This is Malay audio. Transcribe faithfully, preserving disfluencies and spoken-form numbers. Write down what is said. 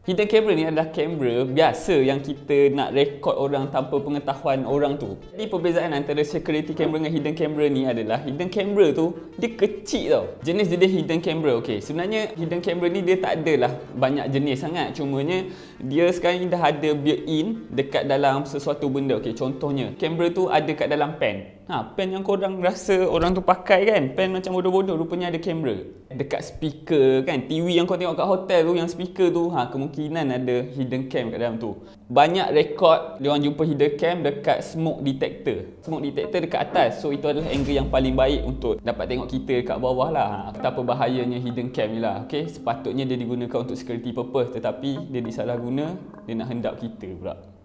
Hidden camera ni adalah kamera biasa yang kita nak rekod orang tanpa pengetahuan orang tu. Jadi perbezaan antara security camera dengan hidden camera ni adalah hidden camera tu dia kecil tau. Jenis-jenis hidden camera, okey. Sebenarnya hidden camera ni dia tak adalah banyak jenis sangat. Cumanya dia sekarang ni dah ada built-in dekat dalam sesuatu benda. Okey, contohnya kamera tu ada kat dalam pen. Ha, pen yang korang rasa orang tu pakai kan, pen macam bodoh-bodoh, rupanya ada kamera. Dekat speaker kan, T V yang kau tengok kat hotel tu, yang speaker tu, ha, kemungkinan ada hidden cam kat dalam tu. Banyak rekod dia orang jumpa hidden cam dekat smoke detector. Smoke detector dekat atas, so itu adalah angle yang paling baik untuk dapat tengok kita dekat bawah lah. Ha, betapa bahayanya hidden cam ni lah. Okay, sepatutnya dia digunakan untuk security purpose, tetapi dia disalahguna, dia nak hendap kita pula.